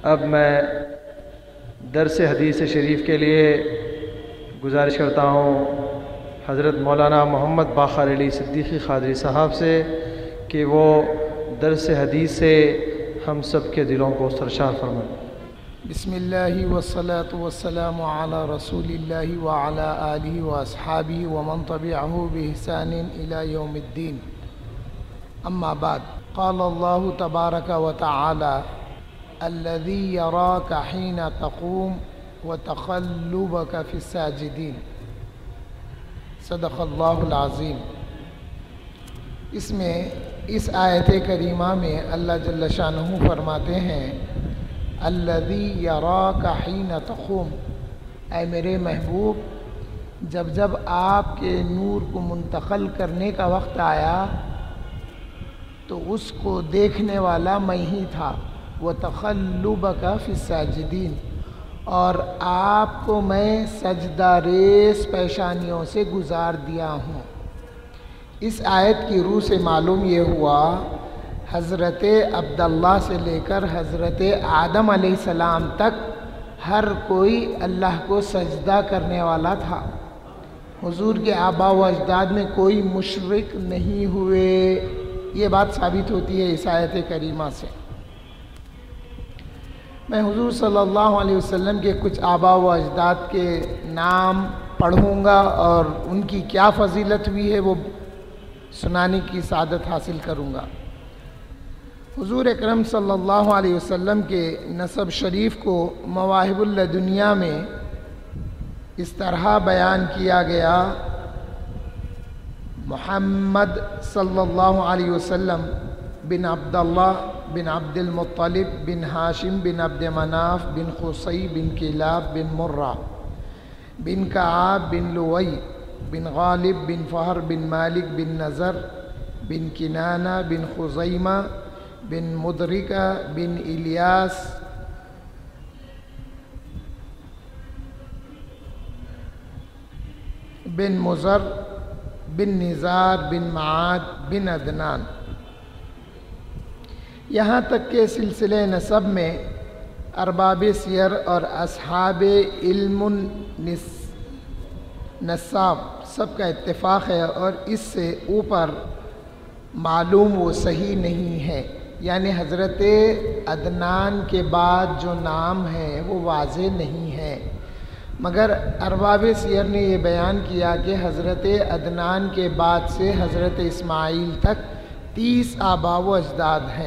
اب میں درس حدیث شریف کے لیے گزارش کرتا ہوں حضرت مولانا محمد باقر علی صدیقی قادری صاحب سے کہ وہ درس حدیث سے ہم سب کے دلوں کو سرشار فرمائیں۔ بسم اللہ والصلاة والسلام علی رسول اللہ وعلی آلہ واصحابہ ومن تبعہ بإحسان الی یوم الدین، اما بعد، قال اللہ تبارک وتعالی الذی یراک حین تقوم وتقلبک فی الساجدین، صدق اللہ العظیم۔ اس آیت کریمہ میں اللہ جل شانہ فرماتے ہیں الذی یراک حین تقوم، اے میرے محبوب، جب آپ کے نور کو منتقل کرنے کا وقت آیا تو اس کو دیکھنے والا میں ہی تھا، وتقلبک فی الساجدین، اور آپ کو میں سجدہ ریز پیشانیوں سے گزار دیا ہوں۔ اس آیت کی روح سے معلوم یہ ہوا حضرت عبداللہ سے لے کر حضرت آدم علیہ السلام تک ہر کوئی اللہ کو سجدہ کرنے والا تھا۔ حضور کے آباء و اجداد میں کوئی مشرک نہیں ہوئے، یہ بات ثابت ہوتی ہے اس آیت کریمہ سے۔ میں حضور صلی اللہ علیہ وسلم کے کچھ آباء و اجداد کے نام پڑھوں گا اور ان کی کیا فضیلت ہوئی ہے وہ سنانے کی سعادت حاصل کروں گا۔ حضور اکرم صلی اللہ علیہ وسلم کے نسب شریف کو مواہب اللدنیا میں اس طرح بیان کیا گیا، محمد صلی اللہ علیہ وسلم بن عبداللہ بن عبد المطلب بن ہاشم بن عبد مناف بن قصی بن کلاب بن مرہ بن کعاب بن لوئی بن غالب بن فہر بن مالک بن نضر بن کنانہ بن خزیمہ بن مدرکہ بن الیاس بن مزر بن نزار بن معاد بن عدنان، یہاں تک کہ سلسلے نسب میں ارباب سیر اور اصحاب علم نساب سب کا اتفاق ہے، اور اس سے اوپر معلوم وہ صحیح نہیں ہے، یعنی حضرت عدنان کے بعد جو نام ہے وہ واضح نہیں ہے، مگر ارباب سیر نے یہ بیان کیا کہ حضرت عدنان کے بعد سے حضرت اسماعیل تک 30 آباء و اجداد ہیں۔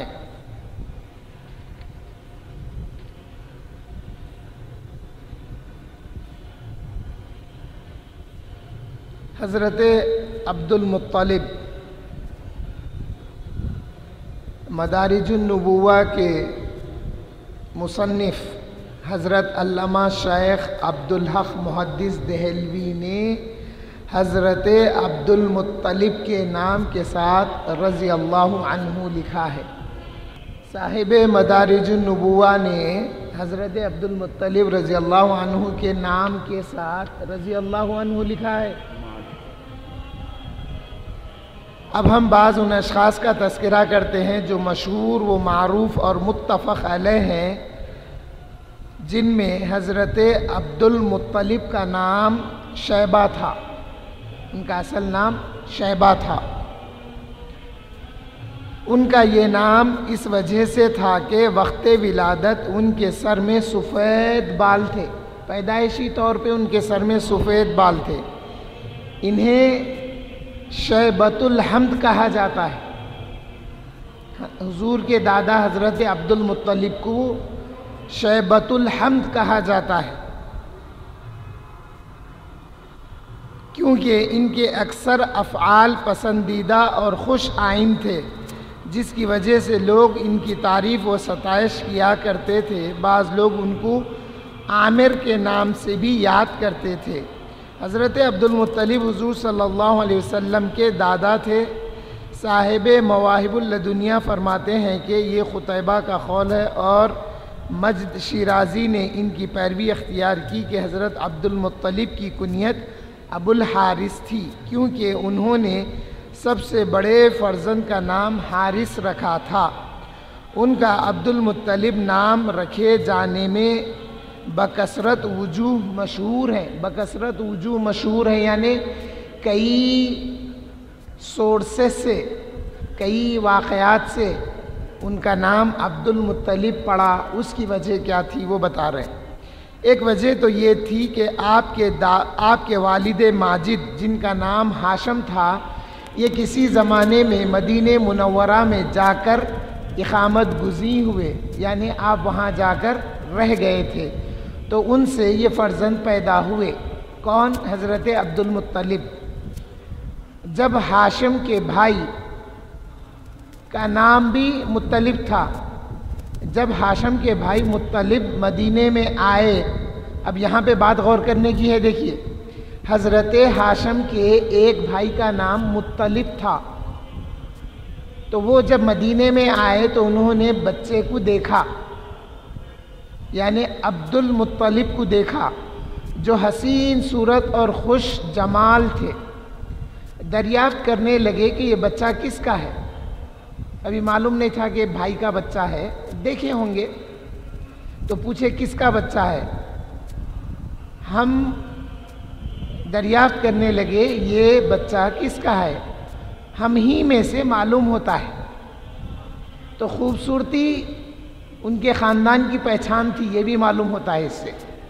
حضرت عبد المطلب مدارج النبوہ کے مصنف حضرت علامہ شیخ عبدالحق محدث دہلوی نے حضرت عبد المطلب کے نام کے ساتھ رضی اللہ عنہ لکھا ہے۔ صاحب مدارج النبوہ نے حضرت عبد المطلب رضی اللہ عنہ کے نام کے ساتھ رضی اللہ عنہ لکھا ہے۔ اب ہم بعض ان اشخاص کا تذکرہ کرتے ہیں جو مشہور و معروف اور متفق علیہ ہیں، جن میں حضرت عبد المطلب کا نام شیبہ تھا، ان کا اصل نام شیبہ تھا۔ ان کا یہ نام اس وجہ سے تھا کہ وقت ولادت ان کے سر میں سفید بال تھے، پیدائشی طور پہ ان کے سر میں سفید بال تھے۔ انہیں شیبۃ الحمد کہا جاتا ہے۔ حضور کے دادا حضرت عبد المطلب کو شیبۃ الحمد کہا جاتا ہے، کیونکہ ان کے اکثر افعال پسندیدہ اور خوش آئین تھے، جس کی وجہ سے لوگ ان کی تعریف و ستائش کیا کرتے تھے۔ بعض لوگ ان کو عامر کے نام سے بھی یاد کرتے تھے۔ حضرت عبد المطلب حضور صلی اللہ علیہ وسلم کے دادا تھے۔ صاحب مواہب اللدنیا فرماتے ہیں کہ یہ قتیبہ کا قول ہے، اور مجد شیرازی نے ان کی پیروی اختیار کی کہ حضرت عبد المطلب کی کنیت ابو الحارث تھی، کیونکہ انہوں نے سب سے بڑے فرزند کا نام حارث رکھا تھا۔ ان کا عبد المطلب نام رکھے جانے میں بکثرت وجوہ مشہور ہیں. بکثرت وجوہ مشہور ہیں یعنی کئی سورسز سے، کئی واقعات سے ان کا نام عبد المطلب پڑا. اس کی وجہ کیا تھی وہ بتا رہے ہیں. ایک وجہ تو یہ تھی کہ آپ کے والد ماجد جن کا نام ہاشم تھا، یہ کسی زمانے میں مدینہ منورہ میں جا کر اقامت گزین ہوئے، یعنی آپ وہاں جا کر رہ گئے تھے، تو ان سے یہ فرزند پیدا ہوئے. کون؟ حضرت عبد المطلب. جب ہاشم کے بھائی کا نام بھی مطلب تھا، جب ہاشم کے بھائی مطلب مدینے میں آئے، اب یہاں پہ بات غور کرنے کی ہے. دیکھیے، حضرت ہاشم کے ایک بھائی کا نام مطلب تھا، تو وہ جب مدینے میں آئے تو انہوں نے بچے کو دیکھا، یعنی عبد المطلب کو دیکھا، جو حسین صورت اور خوش جمال تھے. دریافت کرنے لگے کہ یہ بچہ کس کا ہے. ابھی معلوم نہیں تھا کہ بھائی کا بچہ ہے، دیکھے ہوں گے تو پوچھے کس کا بچہ ہے. ہم دریافت کرنے لگے یہ بچہ کس کا ہے، ہم ہی میں سے معلوم ہوتا ہے. تو خوبصورتی ان کے خاندان کی پہچان تھی، یہ بھی معلوم ہوتا ہے اس سے.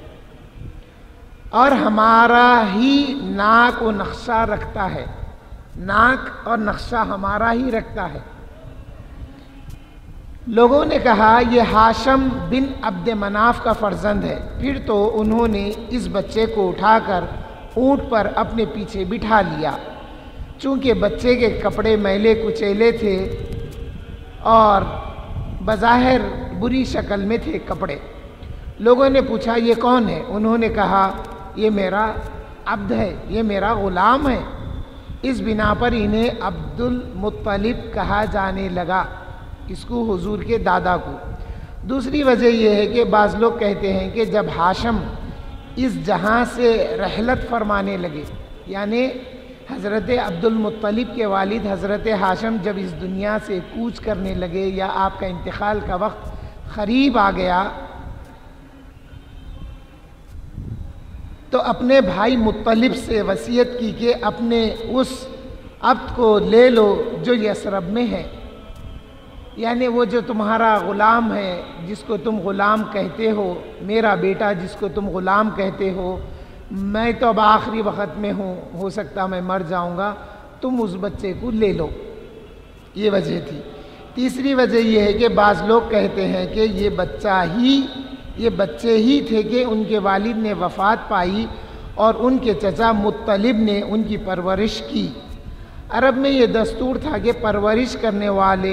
اور ہمارا ہی ناک و نقشہ رکھتا ہے، ناک اور نقشہ ہمارا ہی رکھتا ہے. لوگوں نے کہا یہ ہاشم بن عبد مناف کا فرزند ہے. پھر تو انہوں نے اس بچے کو اٹھا کر اونٹ پر اپنے پیچھے بٹھا لیا. چونکہ بچے کے کپڑے میلے کچیلے تھے اور بظاہر بری شکل میں تھے کپڑے. لوگوں نے پوچھا یہ کون ہے؟ انہوں نے کہا یہ میرا عبد ہے، یہ میرا غلام ہے. اس بنا پر انہیں عبد المطلب کہا جانے لگا، اس کو حضور کے دادا کو. دوسری وجہ یہ ہے کہ بعض لوگ کہتے ہیں کہ جب ہاشم اس جہاں سے رحلت فرمانے لگے، یعنی حضرت عبد المطلب کے والد حضرت ہاشم جب اس دنیا سے کوچ کرنے لگے یا آپ کا انتقال کا وقت قریب آ گیا، تو اپنے بھائی مطلب سے وصیت کی کہ اپنے اس عبد کو لے لو جو یثرب میں ہے، یعنی وہ جو تمہارا غلام ہے جس کو تم غلام کہتے ہو، میرا بیٹا جس کو تم غلام کہتے ہو، میں تو اب آخری وقت میں ہوں، ہو سکتا میں مر جاؤں گا، تم اس بچے کو لے لو. یہ وجہ تھی. تیسری وجہ یہ ہے کہ بعض لوگ کہتے ہیں کہ یہ بچے ہی تھے کہ ان کے والد نے وفات پائی اور ان کے چچا مطلب نے ان کی پرورش کی. عرب میں یہ دستور تھا کہ پرورش کرنے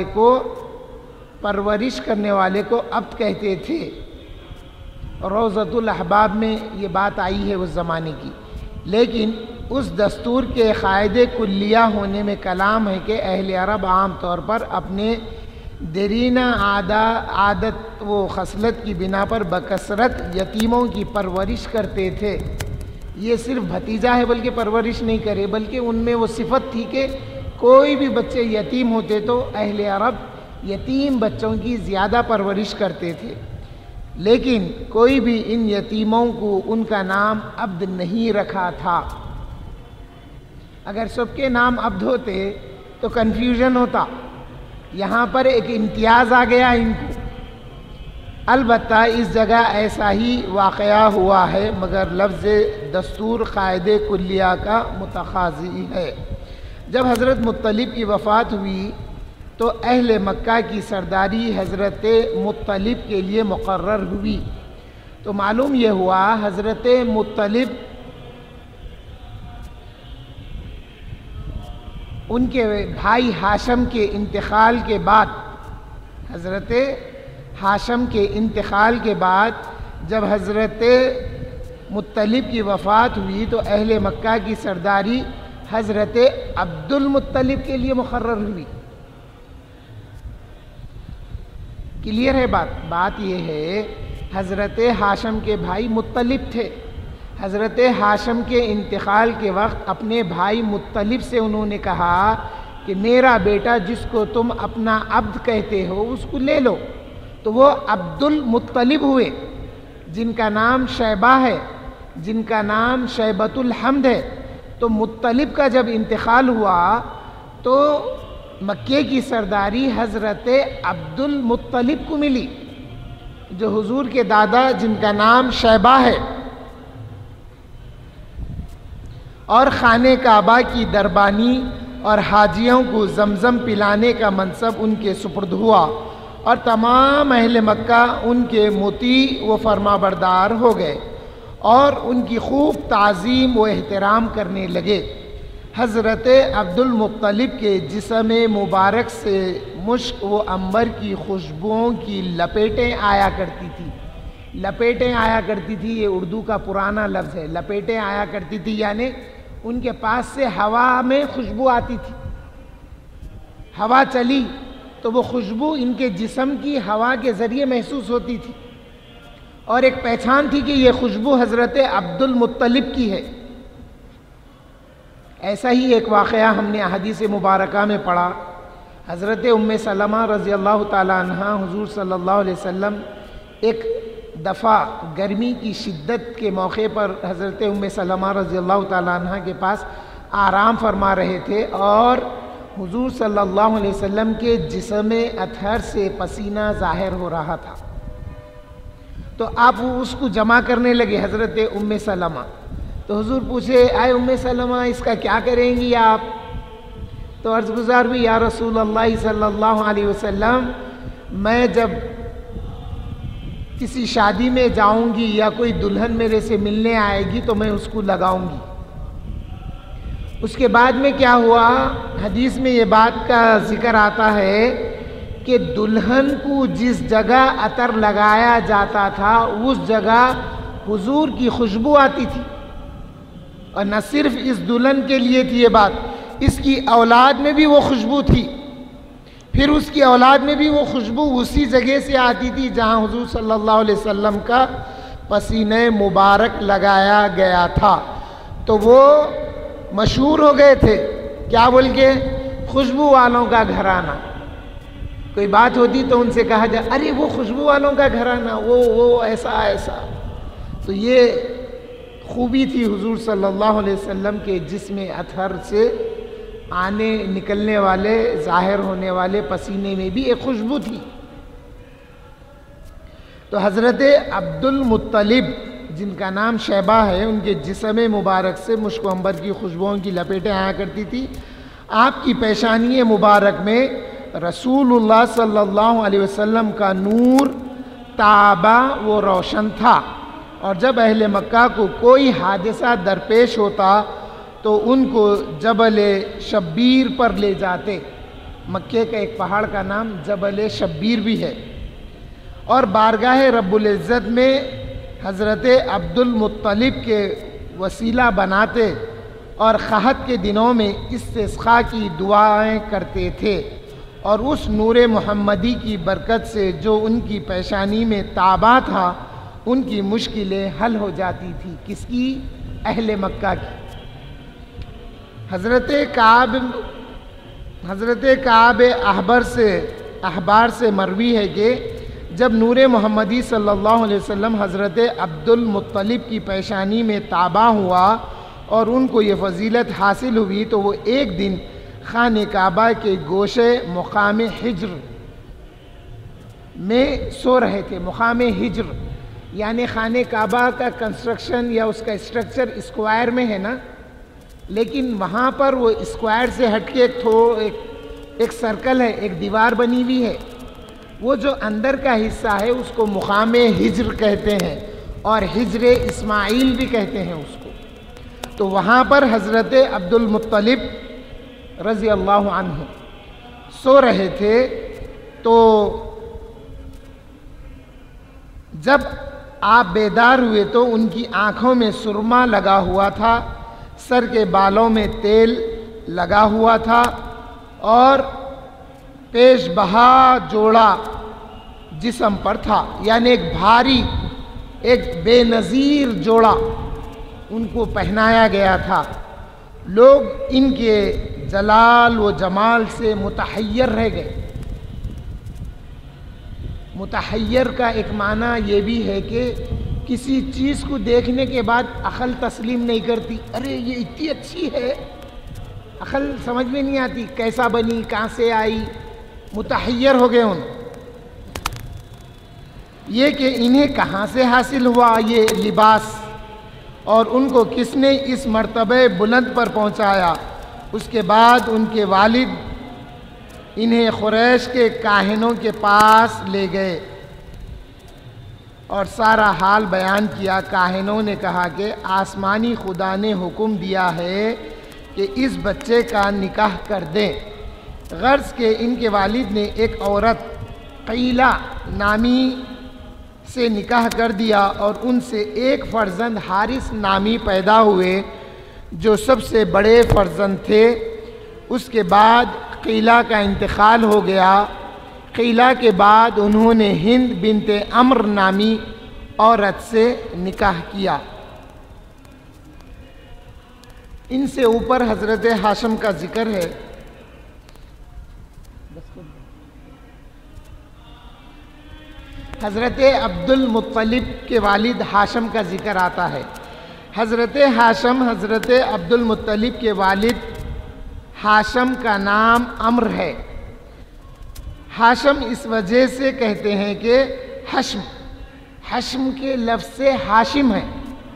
والے کو عبد کہتے تھے. روضۃ الاحباب میں یہ بات آئی ہے اس زمانے کی. لیکن اس دستور کے قاعدے کلیہ ہونے میں کلام ہے کہ اہل عرب عام طور پر اپنے دیرینہ عادت و خصلت کی بنا پر بکثرت یتیموں کی پرورش کرتے تھے. یہ صرف بھتیجا ہے بلکہ پرورش نہیں کرے، بلکہ ان میں وہ صفت تھی کہ کوئی بھی بچے یتیم ہوتے تو اہل عرب یتیم بچوں کی زیادہ پرورش کرتے تھے. لیکن کوئی بھی ان یتیموں کو ان کا نام عبد نہیں رکھا تھا. اگر سب کے نام عبد ہوتے تو کنفیوژن ہوتا. یہاں پر ایک امتیاز آ گیا ان کو. البتہ اس جگہ ایسا ہی واقعہ ہوا ہے، مگر لفظ دستور قاعدے کلیہ کا متقاضی ہے. جب حضرت مطلب کی وفات ہوئی تو اہل مکہ کی سرداری حضرت مطلب کے لیے مقرر ہوئی. تو معلوم یہ ہوا حضرت مطلب ان کے بھائی ہاشم کے انتقال کے بعد، حضرت ہاشم کے انتقال کے بعد جب حضرت مطلب کی وفات ہوئی تو اہل مکہ کی سرداری حضرت عبد المطلب کے لیے مقرر ہوئی. کلیئر ہے بات یہ ہے حضرت ہاشم کے بھائی مطلب تھے. حضرت ہاشم کے انتقال کے وقت اپنے بھائی مطلب سے انہوں نے کہا کہ میرا بیٹا جس کو تم اپنا عبد کہتے ہو اس کو لے لو. تو وہ عبد المطلب ہوئے، جن کا نام شیبہ ہے، جن کا نام شیبۃ الحمد ہے. تو مطلب کا جب انتقال ہوا تو مکے کی سرداری حضرت عبد المطلب کو ملی، جو حضور کے دادا جن کا نام شیبہ ہے. اور خانہ کعبہ کی دربانی اور حاجیوں کو زمزم پلانے کا منصب ان کے سپرد ہوا، اور تمام اہل مکہ ان کے مطیع و فرما بردار ہو گئے اور ان کی خوب تعظیم و احترام کرنے لگے. حضرت عبد المطلب کے جسم مبارک سے مشک و عنبر کی خوشبوؤں کی لپیٹیں آیا کرتی تھی. لپیٹیں آیا کرتی تھی، یہ اردو کا پرانا لفظ ہے. لپیٹیں آیا کرتی تھی یعنی ان کے پاس سے ہوا میں خوشبو آتی تھی. ہوا چلی تو وہ خوشبو ان کے جسم کی ہوا کے ذریعے محسوس ہوتی تھی، اور ایک پہچان تھی کہ یہ خوشبو حضرت عبد المطلب کی ہے. ایسا ہی ایک واقعہ ہم نے احادیث مبارکہ میں پڑھا. حضرت ام سلمہ رضی اللہ تعالیٰ عنہ حضور صلی اللہ علیہ وسلم ایک دفعہ گرمی کی شدت کے موقع پر حضرت ام سلمہ رضی اللہ تعالیٰ عنہ کے پاس آرام فرما رہے تھے، اور حضور صلی اللہ علیہ وسلم کے جسم اطہر سے پسینہ ظاہر ہو رہا تھا. تو آپ اس کو جمع کرنے لگے حضرت ام سلمہ. تو حضور پوچھے، اے ام سلمہ اس کا کیا کریں گی آپ؟ تو عرض گزار بھی، یا رسول اللہ صلی اللہ علیہ وسلم، میں جب کسی شادی میں جاؤں گی یا کوئی دلہن میرے سے ملنے آئے گی تو میں اس کو لگاؤں گی. اس کے بعد میں کیا ہوا، حدیث میں یہ بات کا ذکر آتا ہے کہ دلہن کو جس جگہ عطر لگایا جاتا تھا اس جگہ حضور کی خوشبو آتی تھی. اور نہ صرف اس دلہن کے لیے تھی یہ بات، اس کی اولاد میں بھی وہ خوشبو تھی. پھر اس کی اولاد میں بھی وہ خوشبو اسی جگہ سے آتی تھی جہاں حضور صلی اللہ علیہ وسلم کا پسینہ مبارک لگایا گیا تھا. تو وہ مشہور ہو گئے تھے، کیا بول کے؟ خوشبو والوں کا گھرانہ. کوئی بات ہوتی تو ان سے کہا جائے، ارے وہ خوشبو والوں کا گھرانہ، وہ ایسا ایسا. تو یہ خوبی تھی حضور صلی اللہ علیہ وسلم کے جسم اطہر سے آنے نکلنے والے ظاہر ہونے والے پسینے میں بھی ایک خوشبو تھی. تو حضرت عبد المطلب جن کا نام شیبہ ہے، ان کے جسم مبارک سے مشک و عنبر کی خوشبوؤں کی لپیٹیں آیا کرتی تھی. آپ کی پیشانی مبارک میں رسول اللہ صلی اللہ علیہ وسلم کا نور تابا و روشن تھا، اور جب اہل مکہ کو کوئی حادثہ درپیش ہوتا تو ان کو جبل شبیر پر لے جاتے. مکے کا ایک پہاڑ کا نام جبل شبیر بھی ہے. اور بارگاہ رب العزت میں حضرت عبد المطلب کے وسیلہ بناتے اور قحط کے دنوں میں استسقاء کی دعائیں کرتے تھے. اور اس نور محمدی کی برکت سے جو ان کی پیشانی میں تابا تھا، ان کی مشکلیں حل ہو جاتی تھی. کس کی؟ اہل مکہ کی. حضرت کعب احبار سے مروی ہے کہ جب نور محمدی صلی اللہ علیہ وسلم حضرت عبد المطلب کی پیشانی میں تابع ہوا اور ان کو یہ فضیلت حاصل ہوئی تو وہ ایک دن خانہ کعبہ کے گوشے مقام حجر میں سو رہے تھے. مقام حجر یعنی خانہ کعبہ کا کنسٹرکشن یا اس کا اسٹرکچر اسکوائر میں ہے نا، لیکن وہاں پر وہ اسکوائر سے ہٹ کے ایک سرکل ہے، ایک دیوار بنی ہوئی ہے. وہ جو اندر کا حصہ ہے اس کو مقام حجر کہتے ہیں، اور حجر اسماعیل بھی کہتے ہیں اس کو. تو وہاں پر حضرت عبد المطلب رضی اللہ عنہ سو رہے تھے. تو جب آپ بیدار ہوئے تو ان کی آنکھوں میں سرما لگا ہوا تھا، سر کے بالوں میں تیل لگا ہوا تھا، اور پیش بہا جوڑا جسم پر تھا، یعنی ایک بھاری ایک بے نظیر جوڑا ان کو پہنایا گیا تھا. لوگ ان کے जलाल व जमाल से मुतहय्यर रह गए। मुतहय्यर का एक माना ये भी है कि किसी चीज़ को देखने के बाद अक़ल तस्लीम नहीं करती, अरे ये इतनी अच्छी है, अक़ल समझ में नहीं आती कैसा बनी, कहाँ से आई, मुतहय्यर हो गए उन। ये कि इन्हें कहाँ से हासिल हुआ ये लिबास और उनको किसने इस मर्तबे बुलंद पर पहुँचाया। उसके बाद उनके वालिद इन्हें कुरैश के काहिनों के पास ले गए और सारा हाल बयान किया। काहिनों ने कहा कि आसमानी खुदा ने हुक्म दिया है कि इस बच्चे का निकाह कर दें। गर्ज के इनके वालिद ने एक औरत क़ीला नामी से निकाह कर दिया और उनसे एक फ़र्जंद हारिस नामी पैदा हुए जो सबसे बड़े फ़र्जंद थे। उसके बाद क़ीला का इंतकाल हो गया। क़ीला के बाद उन्होंने हिंद बिनते अम्र नामी औरत से निकाह किया। इनसे ऊपर हज़रत हाशम का ज़िक्र है। हज़रत अब्दुल मुत्तलिब के वालिद हाशम का ज़िक्र आता है। हज़रत हाशम हज़रत अब्दुल मुत्तलिब के वालिद हाशम का नाम अम्र है। हाशम इस वजह से कहते हैं कि हश्म के लफ्ज़ से हाशिम है।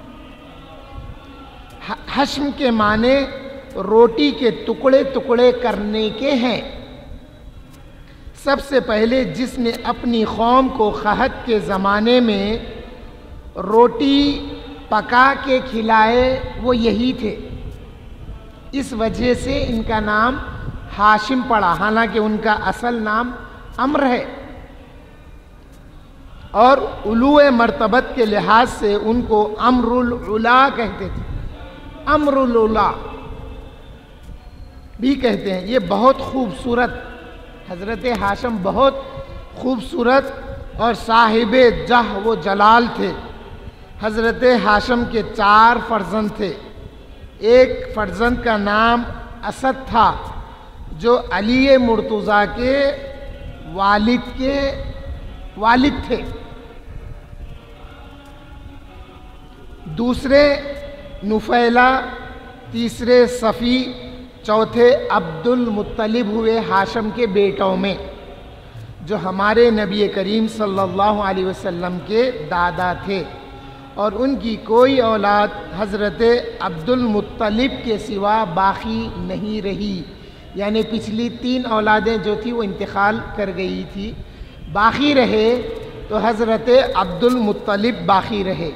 हश्म के माने रोटी के टुकड़े टुकड़े करने के हैं। सबसे पहले जिसने अपनी कौम को क़हत के ज़माने में रोटी पका के खिलाए वो यही थे। इस वजह से इनका नाम हाशिम पड़ा, हालांकि उनका असल नाम अम्र है। और उलूए मर्तबत के लिहाज से उनको अम्रुल उला कहते थे, अम्रुल उला भी कहते हैं। ये बहुत खूबसूरत, हज़रत हाशम बहुत खूबसूरत और साहिबे जह व जलाल थे। हज़रत हाशम के 4 फ़र्जंद थे। एक फ़र्जंद का नाम असद था जो अली मुर्तज़ा के वालिद थे। दूसरे नुफैला, तीसरे सफ़ी, चौथे अब्दुल मुत्तलिब हुए हाशम के बेटों में, जो हमारे नबी करीम सल्लल्लाहु अलैहि वसल्लम के दादा थे। और उनकी कोई औलाद हज़रत अब्दुल मुत्तलिब के सिवा बाकी नहीं रही, यानी पिछली 3 औलादें जो थी वो इंतकाल कर गई थी। बाकी रहे तो हज़रत अब्दुल मुत्तलिब बाकी रहे।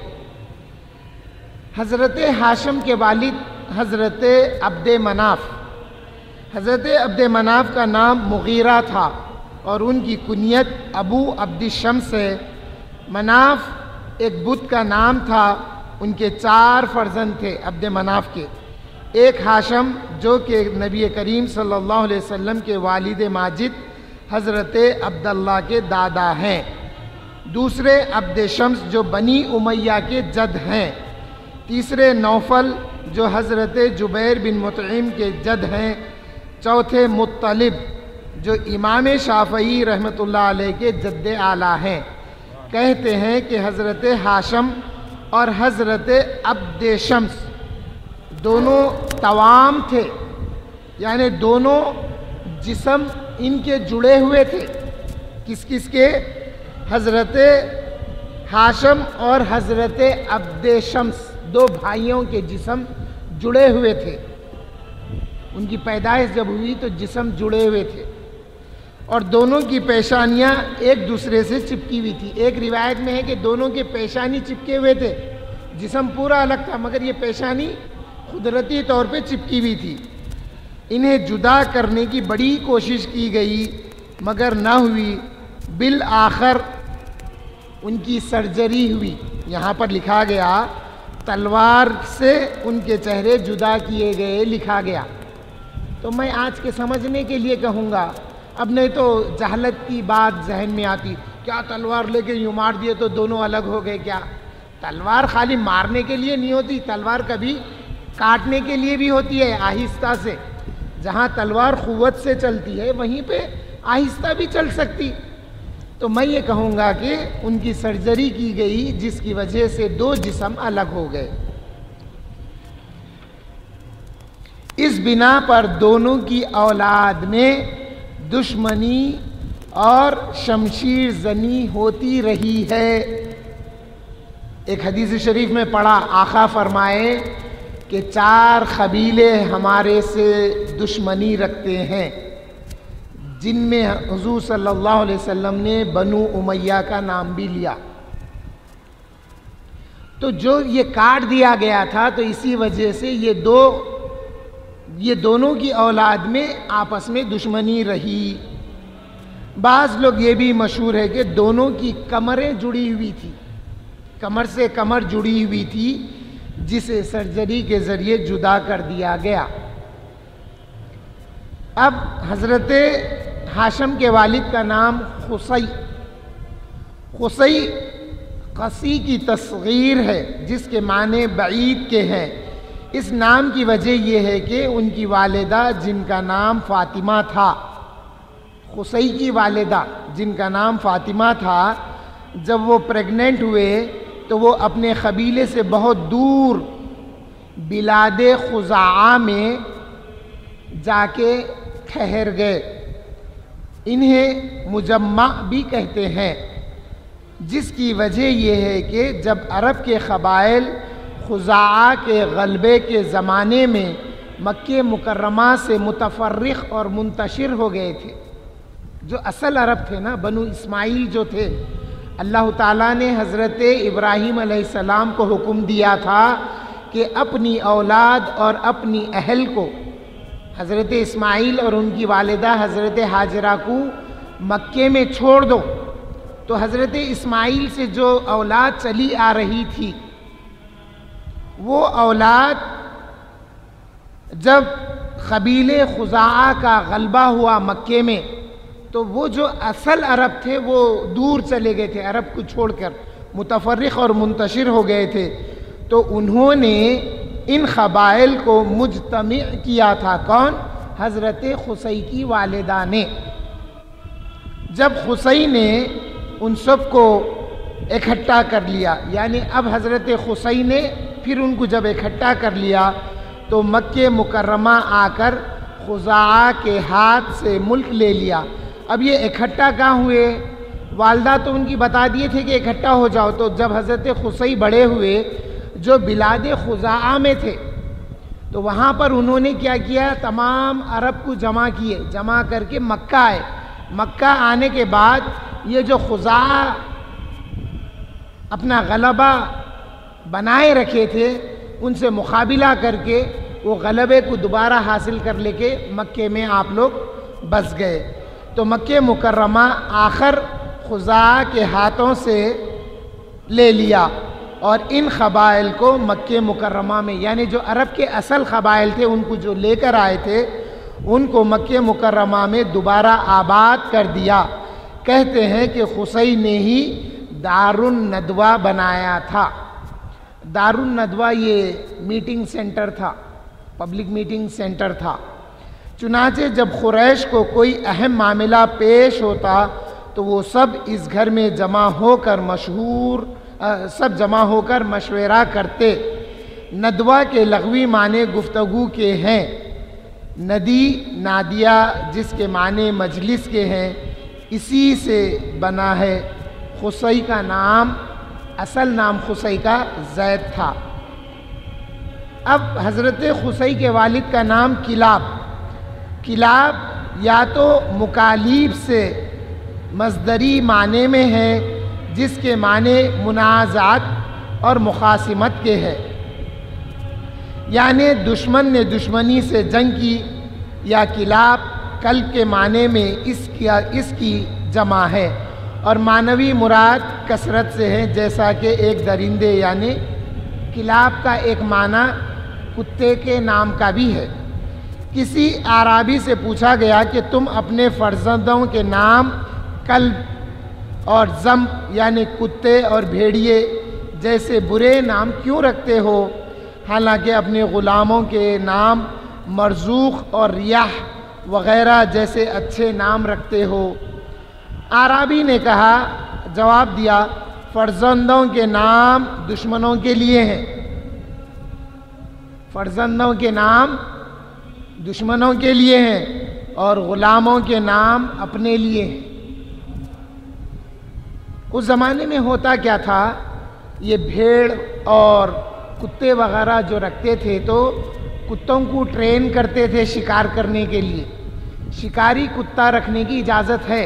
हज़रत हाशम के वालिद हज़रत अब्द मनाफ, हज़रत अब्द मनाफ का नाम मुगीरा था और उनकी कुनियत अबू अब्द शम्स है। मनाफ एक बुत का नाम था। उनके 4 फ़र्जंद थे अब्द मनाफ के। एक हाशम जो कि नबी करीम सल्लल्लाहु अलैहि वसल्लम के वालिद माजिद हज़रत अब्दुल्लाह के दादा हैं। दूसरे अब्द शम्स जो बनी उमैया के जद हैं। तीसरे नौफल जो हज़रत जुबैर बिन मुतइम के जद हैं। चौथे मुत्तलिब जो इमाम शाफ़ई रहमतुल्लाह अलैह के जद्द आला हैं। कहते हैं कि हज़रत हाशम और हज़रत अब्द शम्स दोनों तवाम थे, यानी दोनों जिस्म इनके जुड़े हुए थे। किस किस के? हज़रत हाशम और हज़रत अब्द शम्स, 2 भाइयों के जिस्म जुड़े हुए थे। उनकी पैदाइश जब हुई तो जिस्म जुड़े हुए थे और दोनों की पेशानियाँ एक दूसरे से चिपकी हुई थी। एक रिवायत में है कि दोनों के पेशानी चिपके हुए थे, जिस्म पूरा अलग था मगर ये पेशानी कुदरती तौर पे चिपकी हुई थी। इन्हें जुदा करने की बड़ी कोशिश की गई मगर न हुई। बिल आखिर उनकी सर्जरी हुई। यहाँ पर लिखा गया तलवार से उनके चेहरे जुदा किए गए लिखा गया। तो मैं आज के समझने के लिए कहूँगा, अब नहीं तो जहलत की बात जहन में आती, क्या तलवार लेके यूँ मार दिए तो दोनों अलग हो गए क्या? तलवार खाली मारने के लिए नहीं होती, तलवार कभी काटने के लिए भी होती है आहिस्ता से। جہاں تلوار قوت سے چلتی ہے وہیں پہ آہستہ بھی چل سکتی. تو میں یہ کہوں گا کہ ان کی سرجری کی گئی جس کی وجہ سے 2 جسم الگ ہو گئے. اس بنا پر دونوں کی اولاد میں دشمنی اور شمشیر زنی ہوتی رہی ہے. ایک حدیث شریف میں پڑھا، آقا فرمائے کہ 4 قبیلے ہمارے سے دشمنی رکھتے ہیں، جن میں حضور صلی اللہ علیہ وسلم نے بنو امیہ کا نام بھی لیا. تو جو یہ کاٹ دیا گیا تھا تو اسی وجہ سے یہ دونوں کی اولاد میں آپس میں دشمنی رہی. بعض لوگ یہ بھی مشہور ہے کہ دونوں کی کمریں جڑی ہوئی تھی، کمر سے کمر جڑی ہوئی تھی، جسے سرجری کے ذریعے جدا کر دیا گیا. اب حضرت ہاشم کے والد کا نام قصی قصی کی تصغیر ہے جس کے معنی بعید کے ہیں. اس نام کی وجہ یہ ہے کہ ان کی والدہ جن کا نام فاطمہ تھا، قصی کی والدہ جن کا نام فاطمہ تھا، جب وہ پریگننٹ ہوئے تو وہ اپنے قبیلے سے بہت دور بلاد خزاعہ میں جا کے ٹھہر گئے. انہیں مجمع بھی کہتے ہیں، جس کی وجہ یہ ہے کہ جب عرب کے قبائل خزاعہ کے غلبے کے زمانے میں مکہ مکرمہ سے متفرق اور منتشر ہو گئے تھے، جو اصل عرب تھے نا، بنو اسماعیل جو تھے، اللہ تعالیٰ نے حضرت ابراہیم علیہ السلام کو حکم دیا تھا کہ اپنی اولاد اور اپنی اہل کو، حضرت اسماعیل اور ان کی والدہ حضرت ہاجرہ کو مکے میں چھوڑ دو. تو حضرت اسماعیل سے جو اولاد چلی آ رہی تھی، وہ اولاد جب قبیلے خزاعہ کا غلبہ ہوا مکے میں تو وہ جو اصل عرب تھے وہ دور چلے گئے تھے، عرب کو چھوڑ کر متفرق اور منتشر ہو گئے تھے. تو انہوں نے ان قبائل کو مجتمع کیا تھا. کون؟ حضرت قصی کی والدہ نے. جب قصی نے ان سب کو اکٹھا کر لیا، یعنی اب حضرت قصی نے پھر ان کو جب اکٹھا کر لیا تو مکہ مکرمہ آ کر خزاعہ کے ہاتھ سے ملک لے لیا. اب یہ اکٹھا کہاں ہوئے؟ والدہ تو ان کی بتا دیے تھے کہ اکٹھا ہو جاؤ. تو جب حضرت قصی بڑے ہوئے جو بلاد خزاعہ میں تھے تو وہاں پر انہوں نے کیا کیا، تمام عرب کو جمع کیے، جمع کر کے مکہ آئے. مکہ آنے کے بعد یہ جو خزاعہ اپنا غلبہ بنائے رکھے تھے ان سے مقابلہ کر کے وہ غلبے کو دوبارہ حاصل کر لے کے مکے میں آپ لوگ بس گئے. تو مکہ مکرمہ آخر خزاعہ کے ہاتھوں سے لے لیا اور ان قبائل کو مکہ مکرمہ میں، یعنی جو عرب کے اصل قبائل تھے ان کو جو لے کر آئے تھے ان کو مکہ مکرمہ میں دوبارہ آباد کر دیا. کہتے ہیں کہ قصی نے ہی دار الندوہ بنایا تھا. دار الندوہ یہ میٹنگ سینٹر تھا، پبلک میٹنگ سینٹر تھا. چنانچہ جب قریش کو کوئی اہم معاملہ پیش ہوتا تو وہ سب اس گھر میں جمع ہو کر مشورہ کرتے. ندوہ کے لغوی معنی گفتگو کے ہیں. ندی نادیہ جس کے معنی مجلس کے ہیں، اسی سے بنا ہے. قصی کا نام، اصل نام قصی کا زید تھا. اب حضرت قصی کے والد کا نام کلاب. کلاب یا تو مکالیب سے مصدری معنی میں ہے جس کے معنی منازعات اور مخاصمت کے ہے، یعنی دشمن نے دشمنی سے جنگ کی، یا کلاب کلب کے معنی میں اس کی جمع ہے اور معنوی مراد کثرت سے ہے، جیسا کہ ایک درندے، یعنی کلاب کا ایک معنی کتے کے نام کا بھی ہے. کسی اعرابی سے پوچھا گیا کہ تم اپنے فرزندوں کے نام کلب اور ذنب یعنی کتے اور بھیڑیے جیسے برے نام کیوں رکھتے ہو، حالانکہ اپنے غلاموں کے نام مرزوق اور ریاح وغیرہ جیسے اچھے نام رکھتے ہو؟ اعرابی نے کہا، جواب دیا، فرزندوں کے نام دشمنوں کے لیے ہیں، فرزندوں کے نام دشمنوں کے لیے ہیں اور غلاموں کے نام اپنے لیے ہیں۔ اس زمانے میں ہوتا کیا تھا، یہ بھیڑ اور کتے وغیرہ جو رکھتے تھے تو کتوں کو ٹرین کرتے تھے شکار کرنے کے لیے۔ شکاری کتا رکھنے کی اجازت ہے،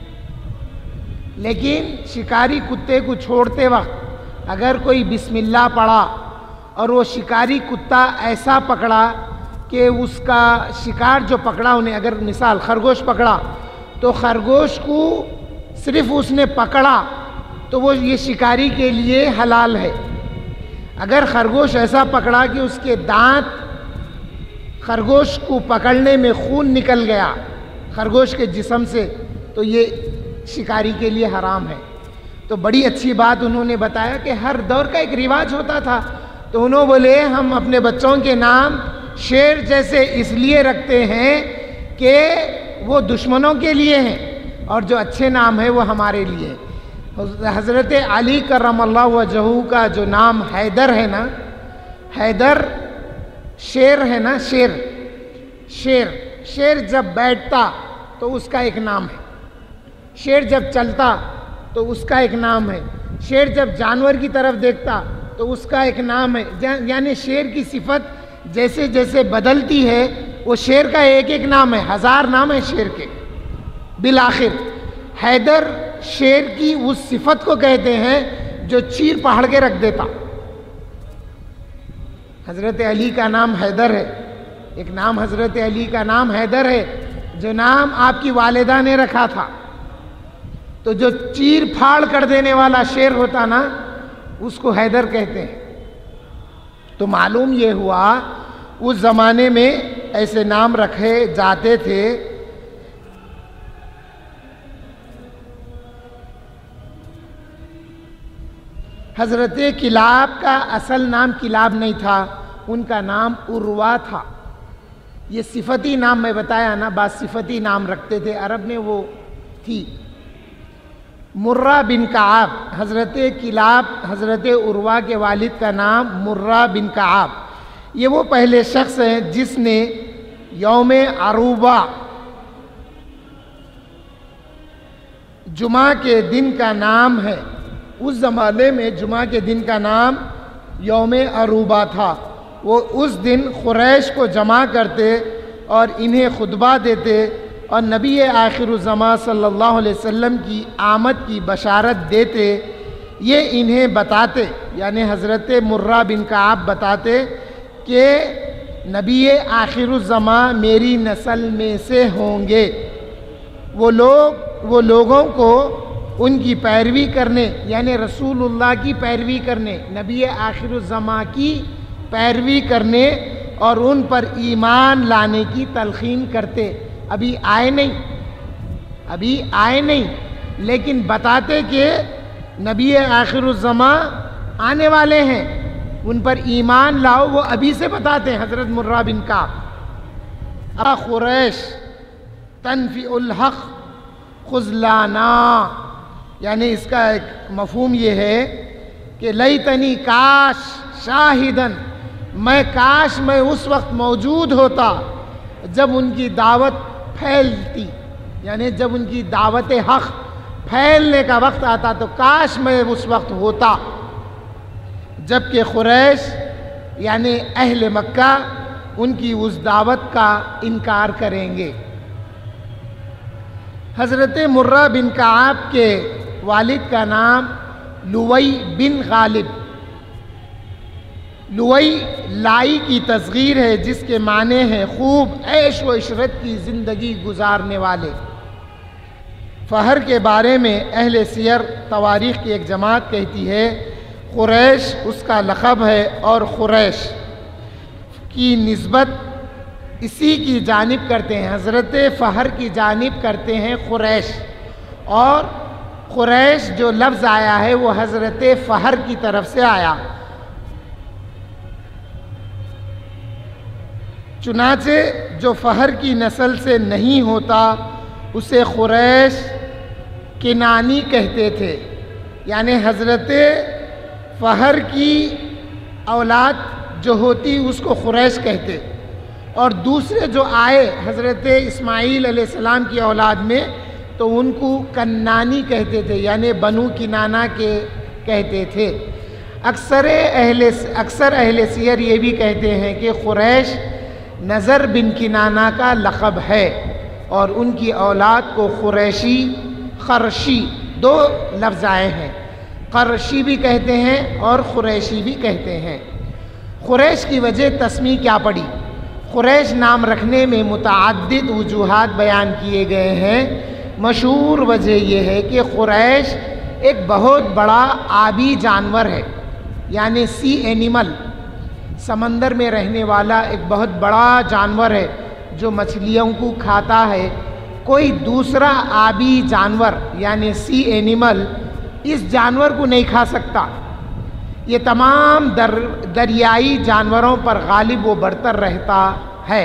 لیکن شکاری کتے کو چھوڑتے وقت اگر کوئی بسم اللہ پڑھا اور وہ شکاری کتا ایسا پکڑا کہ اس کا شکار جو پکڑا انہیں، اگر مثال خرگوش پکڑا تو خرگوش کو صرف اس نے پکڑا تو وہ یہ شکاری کے لیے حلال ہے۔ اگر خرگوش ایسا پکڑا کہ اس کے دانت خرگوش کو پکڑنے میں خون نکل گیا خرگوش کے جسم سے تو یہ شکاری کے لیے حرام ہے۔ تو بڑی اچھی بات انہوں نے بتایا کہ ہر دور کا ایک رواج ہوتا تھا، تو انہوں بولے ہم اپنے بچوں کے نام شیر جیسے اس لیے رکھتے ہیں کہ وہ دشمنوں کے لیے ہیں اور جو اچھے نام ہیں وہ ہمارے لیے۔ حضرت علی کرم اللہ وجہہ کا جو نام حیدر ہے نا، حیدر شیر ہے نا، شیر جب بیٹھتا تو اس کا ایک نام ہے، شیر جب چلتا تو اس کا ایک نام ہے، شیر جب جانور کی طرف دیکھتا تو اس کا ایک نام ہے۔ یعنی شیر کی صفت جیسے جیسے بدلتی ہے وہ شیر کا ایک ایک نام ہے، 1000 نام ہے شیر کے۔ بالآخر حیدر شیر کی اس صفت کو کہتے ہیں جو چیر پہاڑ کے رکھ دیتا۔ حضرت علی کا نام حیدر ہے، ایک نام حضرت علی کا نام حیدر ہے جو نام آپ کی والدہ نے رکھا تھا۔ تو جو چیر پھاڑ کر دینے والا شیر ہوتا نا اس کو حیدر کہتے ہیں۔ تو معلوم یہ ہوا اس زمانے میں ایسے نام رکھے جاتے تھے۔ حضرت کلاب کا اصل نام کلاب نہیں تھا، ان کا نام عروہ تھا۔ یہ صفتی نام میں بتایا نا، بعض صفتی نام رکھتے تھے عرب میں، وہ تھی مرہ بن کعب۔ حضرت کلاب حضرت عروہ کے والد کا نام مرہ بن کعب۔ یہ وہ پہلے شخص ہیں جس نے یوم عروبہ جمعہ کے دن کا نام ہے، اس زمانے میں جمعہ کے دن کا نام یوم عروبہ تھا۔ وہ اس دن قریش کو جمع کرتے اور انہیں خطبہ دیتے اور نبی آخر الزماں صلی اللہ علیہ وسلم کی آمد کی بشارت دیتے۔ یہ انہیں بتاتے، یعنی حضرت مرہ بن کعب بتاتے کہ نبی آخر الزماں میری نسل میں سے ہوں گے۔ وہ لوگوں کو ان کی پیروی کرنے، یعنی رسول اللہ کی پیروی کرنے، نبی آخر الزماں کی پیروی کرنے اور ان پر ایمان لانے کی تلقین کرتے۔ ابھی آئے نہیں لیکن بتاتے کہ نبی آخر الزماں آنے والے ہیں، ان پر ایمان لاؤ، وہ ابھی سے بتاتے ہیں حضرت مرہ بن کعب۔ قریش تنفع الحق خذلانا، یعنی اس کا ایک مفہوم یہ ہے کہ لیتنی کاش شاہدن، کاش میں اس وقت موجود ہوتا جب ان کی دعوت پھیلتی، یعنی جب ان کی دعوت حق پھیلنے کا وقت آتا تو کاش میں اس وقت ہوتا، جبکہ قریش یعنی اہل مکہ ان کی اس دعوت کا انکار کریں گے۔ حضرت مرہ بن کعب کے والد کا نام لوئی بن غالب، لوئی لائی کی تصغیر ہے جس کے معنی ہے خوب عیش و عشرت کی زندگی گزارنے والے۔ فہر کے بارے میں اہل سیر تواریخ کی ایک جماعت کہتی ہے قریش اس کا لقب ہے اور قریش کی نسبت اسی کی جانب کرتے ہیں، حضرت فہر کی جانب کرتے ہیں قریش، اور قریش جو لفظ آیا ہے وہ حضرت فہر کی طرف سے آیا۔ چنانچہ جو فہر کی نسل سے نہیں ہوتا اسے قریش کنانی کہتے تھے، یعنی حضرت فہر کی اولاد جو ہوتی اس کو قریش کہتے، اور دوسرے جو آئے حضرت اسماعیل علیہ السلام کی اولاد میں تو ان کو کنانی کہتے تھے، یعنی بنو کنانہ کے کہتے تھے۔ اکثر اہل سیر یہ بھی کہتے ہیں کہ قریش نضر بن کنانہ کا لقب ہے، اور ان کی اولاد کو قریشی، قرشی دو لفظ آئے ہیں، قرشی بھی کہتے ہیں اور قریشی بھی کہتے ہیں۔ قریش کی وجہ تسمیہ کیا پڑی؟ قریش نام رکھنے میں متعدد وجوہات بیان کیے گئے ہیں۔ مشہور وجہ یہ ہے کہ قریش ایک بہت بڑا آبی جانور ہے، یعنی سی اینیمل، سمندر میں رہنے والا ایک بہت بڑا جانور ہے جو مچھلیوں کو کھاتا ہے۔ کوئی دوسرا آبی جانور یعنی سی اینیمل اس جانور کو نہیں کھا سکتا۔ یہ تمام دریائی جانوروں پر غالب و برتر رہتا ہے۔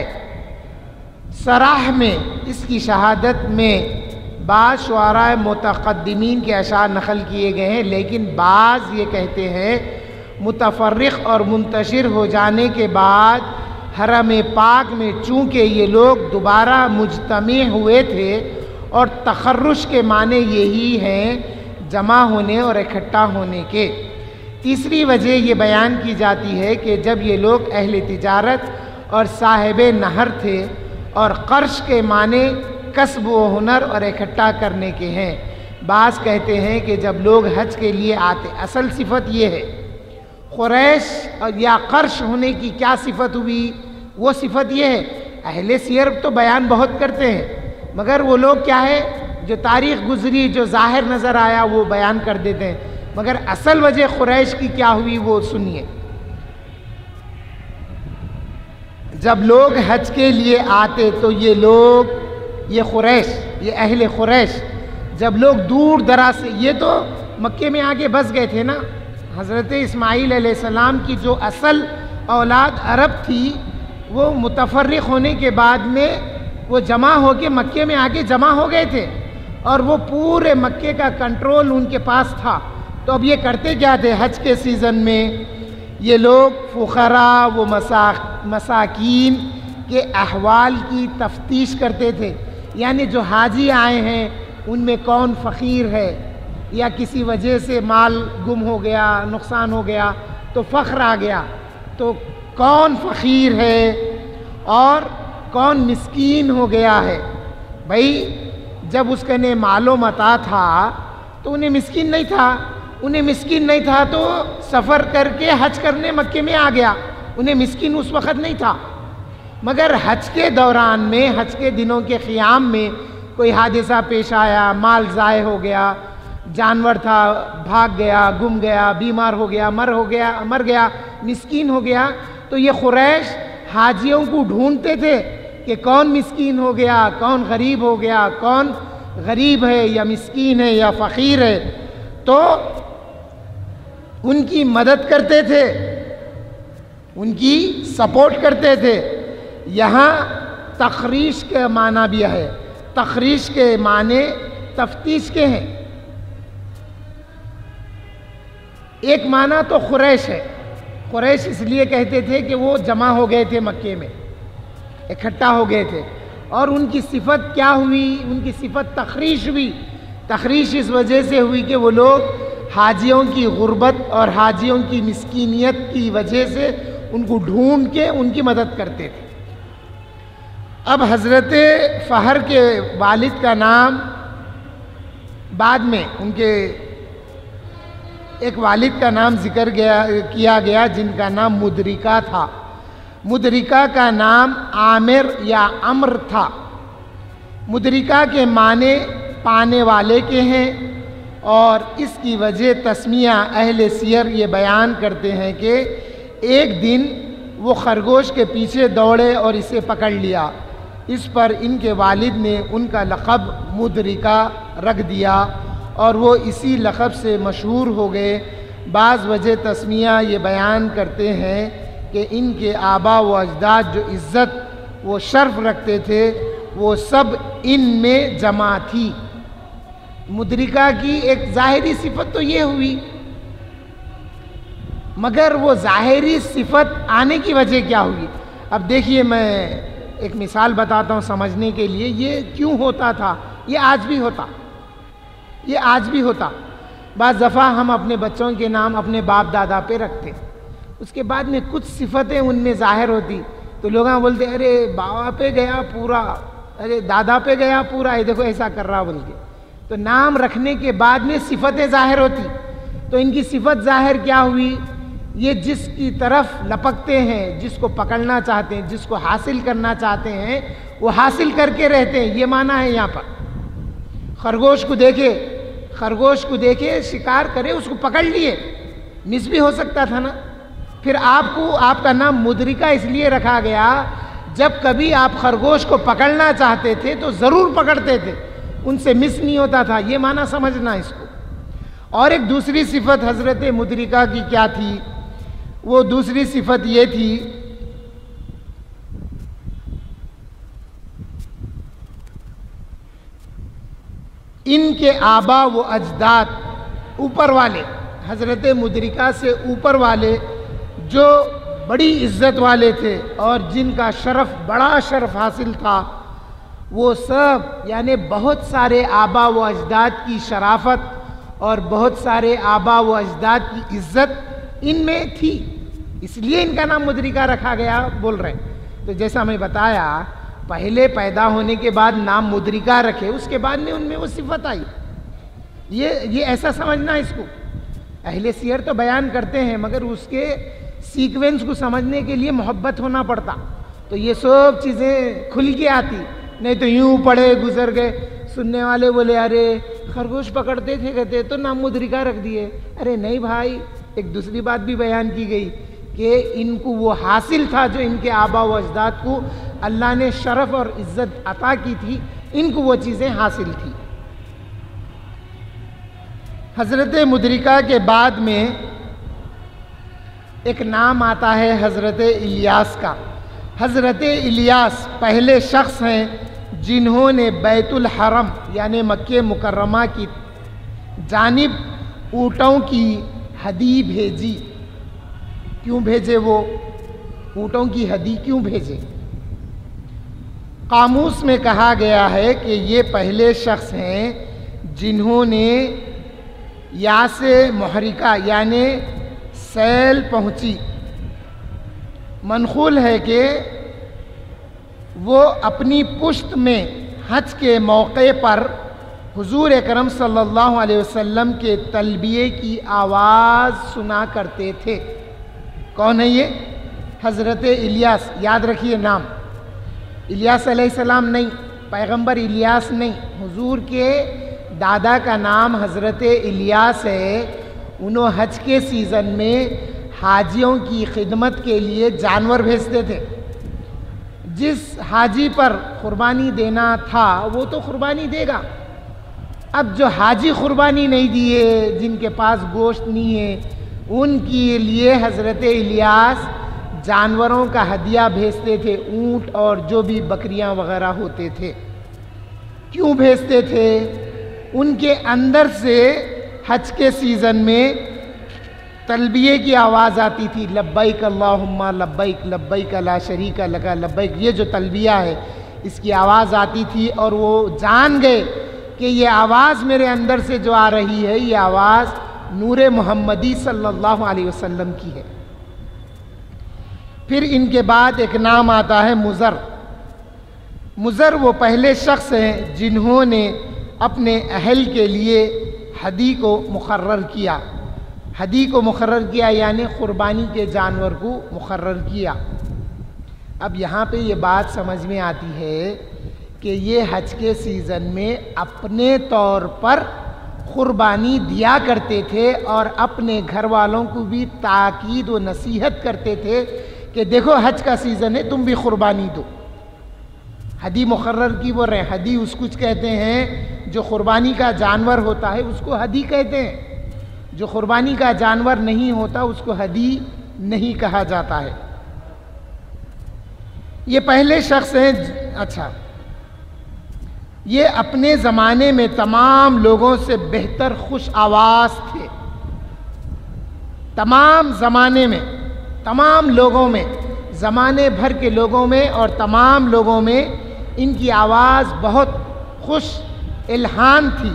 صراح میں اس کی شہادت میں بعض شعراء متقدمین کے اشعار نقل کیے گئے ہیں، لیکن بعض یہ کہتے ہیں متفرق اور منتشر ہو جانے کے بعد حرم پاک میں چونکہ یہ لوگ دوبارہ مجتمع ہوئے تھے، اور تخرش کے معنی یہی ہیں جمع ہونے اور اکٹھا ہونے کے۔ تیسری وجہ یہ بیان کی جاتی ہے کہ جب یہ لوگ اہل تجارت اور صاحب نہر تھے، اور قرش کے معنی کسب و ہنر اور اکٹھا کرنے کے ہیں۔ بعض کہتے ہیں کہ جب لوگ حج کے لیے آتے، اصل صفت یہ ہے قریش یا قرش ہونے کی کیا صفت ہوئی؟ وہ صفت یہ ہے، اہل سیر تو بیان بہت کرتے ہیں مگر وہ لوگ کیا ہے جو تاریخ گزری، جو ظاہر نظر آیا وہ بیان کر دیتے ہیں، مگر اصل وجہ قریش کی کیا ہوئی وہ سنیے۔ جب لوگ حج کے لیے آتے تو یہ لوگ، یہ قریش، یہ اہل قریش، جب لوگ دور دراز سے، یہ تو مکے میں آگے بس گئے تھے نا، حضرت اسماعیل علیہ السلام کی جو اصل اولاد عرب تھی وہ متفرق ہونے کے بعد میں وہ جمع ہو کے مکے میں آگے جمع ہو گئے تھے، اور وہ پورے مکے کا کنٹرول ان کے پاس تھا۔ تو اب یہ کرتے کیا تھے حج کے سیزن میں؟ یہ لوگ فقراء و مساکین کے احوال کی تفتیش کرتے تھے، یعنی جو حاجی آئے ہیں ان میں کون فقیر ہے، یا کسی وجہ سے مال گم ہو گیا، نقصان ہو گیا تو فقر آ گیا، تو کون فقیر ہے اور کون مسکین ہو گیا ہے۔ بھائی جب اس کے مال و متاع تھا تو انہیں مسکین نہیں تھا، انہیں مسکین نہیں تھا تو سفر کر کے حج کرنے مکے میں آ گیا، انہیں مسکین اس وقت نہیں تھا۔ مگر حج کے دوران میں، حج کے دنوں کے قیام میں کوئی حادثہ پیش آیا، مال ضائع ہو گیا، جانور تھا بھاگ گیا، گم گیا، بیمار ہو گیا، مر گیا، مسکین ہو گیا، تو یہ قریش حاجیوں کو ڈھونڈتے تھے کہ کون مسکین ہو گیا، کون غریب ہو گیا، کون غریب ہے یا مسکین ہے یا فقیر ہے، تو ان کی مدد کرتے تھے، ان کی سپورٹ کرتے تھے۔ یہاں تخریش کے معنی بھی ہے، تخریش کے معنی تفتیش کے ہیں۔ ایک معنی تو قریش ہے، قریش اس لیے کہتے تھے کہ وہ جمع ہو گئے تھے مکے میں، اکٹھا ہو گئے تھے، اور ان کی صفت کیا ہوئی؟ ان کی صفت تخریش ہوئی۔ تخریش اس وجہ سے ہوئی کہ وہ لوگ حاجیوں کی غربت اور حاجیوں کی مسکینیت کی وجہ سے ان کو ڈھونڈ کے ان کی مدد کرتے تھے۔ اب حضرت فہر کے والد کا نام بعد میں ان کے ایک والد کا نام ذکر کیا گیا جن کا نام مدرکہ تھا۔ مدرکہ کا نام عامر یا عمر تھا۔ مدرکہ کے معنی پانے والے کے ہیں، اور اس کی وجہ تسمیہ اہل سیر یہ بیان کرتے ہیں کہ ایک دن وہ خرگوش کے پیچھے دوڑے اور اسے پکڑ لیا، اس پر ان کے والد نے ان کا لقب مدرکہ رکھ دیا اور وہ اسی لقب سے مشہور ہو گئے۔ بعض وجہ تسمیہ یہ بیان کرتے ہیں کہ ان کے آبا و اجداد جو عزت وہ شرف رکھتے تھے، وہ سب ان میں جمع تھی۔ مدرکہ کی ایک ظاہری صفت تو یہ ہوئی، مگر وہ ظاہری صفت آنے کی وجہ کیا ہوئی؟ اب دیکھیے، میں ایک مثال بتاتا ہوں سمجھنے کے لیے۔ یہ کیوں ہوتا تھا؟ یہ آج بھی ہوتا، یہ آج بھی ہوتا۔ بعض دفعہ ہم اپنے بچوں کے نام اپنے باپ دادا پہ رکھتے، اس کے بعد میں کچھ صفتیں ان میں ظاہر ہوتی تو لوگ بولتے ارے بابا پہ گیا پورا، ارے دادا پہ گیا پورا، یہ دیکھو ایسا کر رہا بول کے۔ تو نام رکھنے کے بعد میں صفتیں ظاہر ہوتی، تو ان کی صفت ظاہر کیا ہوئی؟ یہ جس کی طرف لپکتے ہیں، جس کو پکڑنا چاہتے ہیں، جس کو حاصل کرنا چاہتے ہیں، وہ حاصل کر کے رہتے ہیں، یہ معنی ہے یہاں پر۔ خرگوش کو دیکھے شکار کرے، اس کو پکڑ لیے، مس بھی ہو سکتا تھا نا۔ پھر آپ کا نام مدرکہ اس لیے رکھا گیا، جب کبھی آپ خرگوش کو پکڑنا چاہتے تھے تو ضرور پکڑتے تھے، ان سے مس نہیں ہوتا تھا، یہ معنی سمجھنا اس کو۔ اور ایک دوسری صفت حضرت مدرکہ کی کیا تھی؟ وہ دوسری صفت یہ تھی ان کے آبا و اجداد، اوپر والے، حضرت مدرکہ سے اوپر والے جو بڑی عزت والے تھے اور جن کا شرف، بڑا شرف حاصل تھا، وہ سب یعنی بہت سارے آبا و اجداد کی شرافت اور بہت سارے آبا و اجداد کی عزت ان میں تھی، اس لیے ان کا نام مدرکہ رکھا گیا بول رہے ہیں۔ تو جیسا میں بتایا، پہلے پیدا ہونے کے بعد نام مدرکہ رکھے، اس کے بعد میں ان میں وہ صفت آئی، یہ ایسا سمجھنا اس کو۔ اہل سیر تو بیان کرتے ہیں، مگر اس کے سیکوینس کو سمجھنے کے لیے محبت ہونا پڑتا، تو یہ سب چیزیں کھل کے آتی، نہیں تو یوں پڑھے گزر گئے۔ سننے والے بولے ارے خرگوش پکڑتے تھے کہتے تو نام مدرکہ رکھ دیے۔ ارے نہیں بھائی، ایک دوسری بات بھی بیان کی گئی کہ ان کو وہ حاصل تھا جو ان کے آبا و اجداد کو اللہ نے شرف اور عزت عطا کی تھی، ان کو وہ چیزیں حاصل تھی۔ حضرت مدرکہ کے بعد میں ایک نام آتا ہے حضرت الیاس کا۔ حضرت الیاس پہلے شخص ہیں جنہوں نے بیت الحرم یعنی مکہ مکرمہ کی جانب اونٹوں کی ہدی بھیجی۔ کیوں بھیجے؟ وہ اونٹوں کی ہدی کیوں بھیجے؟ قاموس میں کہا گیا ہے کہ یہ پہلے شخص ہیں جنہوں نے یا سے محرکہ یعنی سیل پہنچی، منقول ہے کہ وہ اپنی پشت میں حج کے موقع پر حضور اکرم صلی اللہ علیہ وسلم کے تلبیے کی آواز سنا کرتے تھے۔ کون ہے یہ؟ حضرت الیاس، یاد رکھیے نام، الیاس علیہ السلام نہیں، پیغمبر الیاس نہیں، حضور کے دادا کا نام حضرت الیاس ہے۔ انہوں حج کے سیزن میں حاجیوں کی خدمت کے لیے جانور بھیجتے تھے۔ جس حاجی پر قربانی دینا تھا وہ تو قربانی دے گا، اب جو حاجی قربانی نہیں دیے، جن کے پاس گوشت نہیں ہے، ان کے لیے حضرت الیاس جانوروں کا ہدیہ بھیجتے تھے، اونٹ اور جو بھی بکریاں وغیرہ ہوتے تھے۔ کیوں بھیجتے تھے؟ ان کے اندر سے حج کے سیزن میں تلبیے کی آواز آتی تھی، لبیک اللہم لبیک لبیک لا شریک لک لبیک، یہ جو تلبیہ ہے اس کی آواز آتی تھی، اور وہ جان گئے کہ یہ آواز میرے اندر سے جو آ رہی ہے یہ آواز نور محمدی صلی اللہ علیہ وسلم کی ہے۔ پھر ان کے بعد ایک نام آتا ہے مضر۔ مضر وہ پہلے شخص ہیں جنہوں نے اپنے اہل کے لیے ہدی کو مقرر کیا۔ ہدی کو مقرر کیا یعنی قربانی کے جانور کو مقرر کیا۔ اب یہاں پہ یہ بات سمجھ میں آتی ہے کہ یہ حج کے سیزن میں اپنے طور پر قربانی دیا کرتے تھے اور اپنے گھر والوں کو بھی تاکید و نصیحت کرتے تھے کہ دیکھو حج کا سیزن ہے، تم بھی قربانی دو۔ ہدی مقرر کی بول رہے ہیں، ہدی اس کچھ کہتے ہیں جو قربانی کا جانور ہوتا ہے اس کو ہدی کہتے ہیں، جو قربانی کا جانور نہیں ہوتا اس کو ہدی نہیں کہا جاتا ہے۔ یہ پہلے شخص ہیں. اچھا، یہ اپنے زمانے میں تمام لوگوں سے بہتر خوش آواز تھے. تمام زمانے میں، تمام لوگوں میں، زمانے بھر کے لوگوں میں اور تمام لوگوں میں ان کی آواز بہت خوش الہان تھی.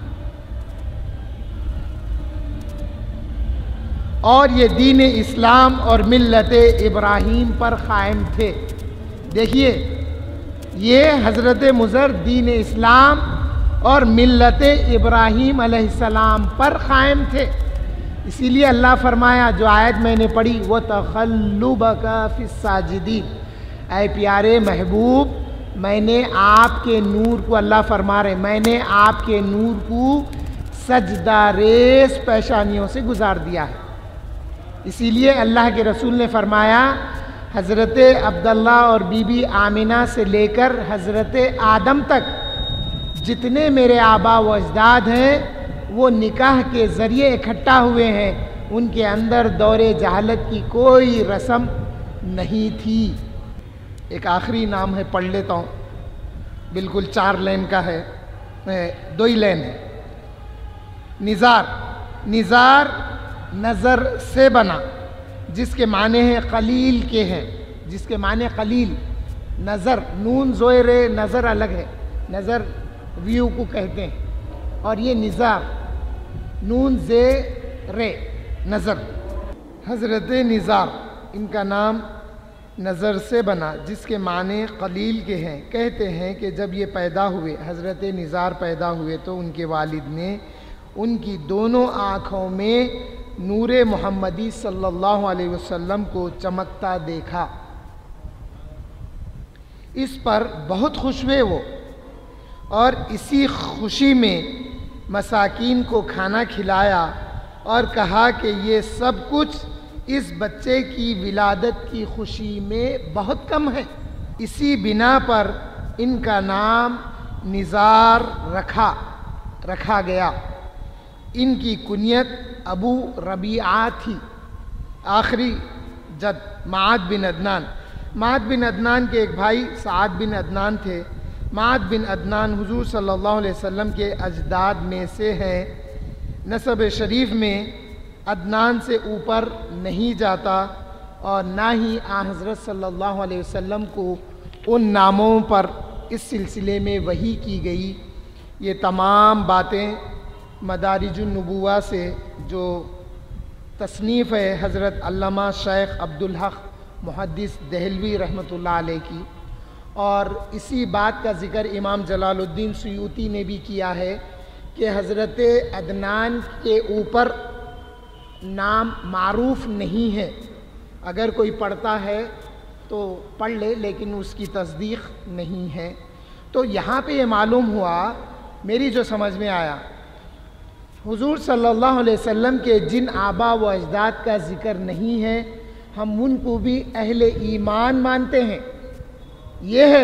اور یہ دین اسلام اور ملت ابراہیم پر قائم تھے. دیکھیے، یہ حضرت مضر دین اسلام اور ملت ابراہیم علیہ السلام پر قائم تھے. اسی لیے اللہ فرمایا، جو آیت میں نے پڑھی، وَتَقَلُّبَكَ فِي السَّاجِدِينَ، اے پیارے محبوب، میں نے آپ کے نور کو، اللہ فرما رہے، میں نے آپ کے نور کو سجدہ ریز پیشانیوں سے گزار دیا ہے. اسی لیے اللہ کے رسول نے فرمایا، حضرت عبداللہ اور بی بی آمنہ سے لے کر حضرت آدم تک جتنے میرے آبا و اجداد ہیں وہ نکاح کے ذریعے اکٹھا ہوئے ہیں. ان کے اندر دور جہالت کی کوئی رسم نہیں تھی. ایک آخری نام ہے، پڑھ لیتا ہوں، بالکل 4 لین کا ہے، 2 ہی لین ہے. نزار. نزار نظر سے بنا، جس کے معنی ہیں قلیل کے ہیں، جس کے معنی قلیل. نظر، نون زوئے رے، نظر الگ ہے، نظر ویو کو کہتے ہیں، اور یہ نظار نون زے رے، نظر. حضرت نزار، ان کا نام نظر سے بنا، جس کے معنی قلیل کے ہیں. کہتے ہیں کہ جب یہ پیدا ہوئے، حضرت نزار پیدا ہوئے، تو ان کے والد نے ان کی دونوں آنکھوں میں نور محمدی صلی اللہ علیہ وسلم کو چمکتا دیکھا. اس پر بہت خوش ہوئے وہ، اور اسی خوشی میں مساکین کو کھانا کھلایا اور کہا کہ یہ سب کچھ اس بچے کی ولادت کی خوشی میں بہت کم ہے. اسی بنا پر ان کا نام نزار رکھا گیا. ان کی کنیت ابو ربیعہ تھی. آخری جد معاد بن عدنان. معاد بن عدنان کے ایک بھائی سعد بن عدنان تھے. معاد بن عدنان حضور صلی اللہ علیہ وسلم کے اجداد میں سے ہیں. نسب شریف میں عدنان سے اوپر نہیں جاتا، اور نہ ہی آن حضرت صلی اللہ علیہ وسلم کو ان ناموں پر اس سلسلے میں وحی کی گئی. یہ تمام باتیں مدارج النبوہ سے، جو تصنیف ہے حضرت علامہ شیخ عبدالحق محدث دہلوی رحمۃ اللہ علیہ کی، اور اسی بات کا ذکر امام جلال الدین سیوطی نے بھی کیا ہے کہ حضرت عدنان کے اوپر نام معروف نہیں ہے. اگر کوئی پڑھتا ہے تو پڑھ لے، لیکن اس کی تصدیق نہیں ہے. تو یہاں پہ یہ معلوم ہوا، میری جو سمجھ میں آیا، حضور صلی اللہ علیہ وسلم کے جن آبا و اجداد کا ذکر نہیں ہے، ہم ان کو بھی اہل ایمان مانتے ہیں. یہ ہے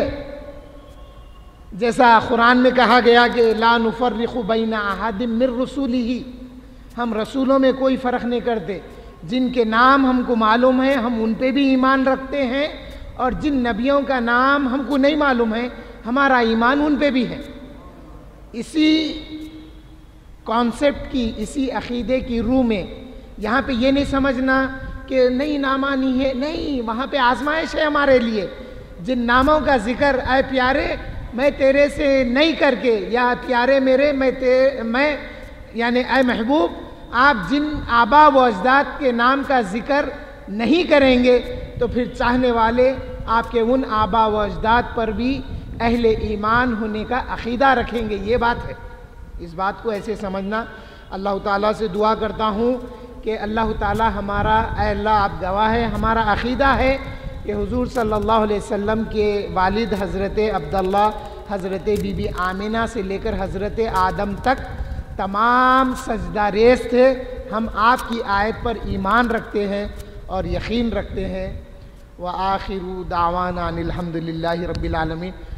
جیسا قرآن میں کہا گیا کہ لا نفرق بین احد من رسولہ، ہم رسولوں میں کوئی فرق نہیں کرتے. جن کے نام ہم کو معلوم ہے ہم ان پہ بھی ایمان رکھتے ہیں، اور جن نبیوں کا نام ہم کو نہیں معلوم ہے ہمارا ایمان ان پہ بھی ہے. اسی کانسیپٹ کی، اسی عقیدے کی روح میں یہاں پہ یہ نہیں سمجھنا کہ نہیں نامانی ہے، نہیں، وہاں پہ آزمائش ہے ہمارے لیے. جن ناموں کا ذکر اے پیارے میں تیرے سے نہیں کر کے، یا پیارے میرے میں یعنی اے محبوب آپ جن آبا و اجداد کے نام کا ذکر نہیں کریں گے تو پھر چاہنے والے آپ کے ان آبا و اجداد پر بھی اہل ایمان ہونے کا عقیدہ رکھیں گے. یہ بات ہے، اس بات کو ایسے سمجھنا. اللہ تعالیٰ سے دعا کرتا ہوں کہ اللہ تعالیٰ ہمارا، اے اللہ آپ گواہ ہے، ہمارا عقیدہ ہے کہ حضور صلی اللہ علیہ وسلم کے والد حضرت عبداللہ، حضرت بی بی آمنہ سے لے کر حضرت آدم تک تمام سجدہ ریز تھے. ہم آپ کی آیت پر ایمان رکھتے ہیں اور یقین رکھتے ہیں. وآخر دعوانا الحمد للہ رب العالمین.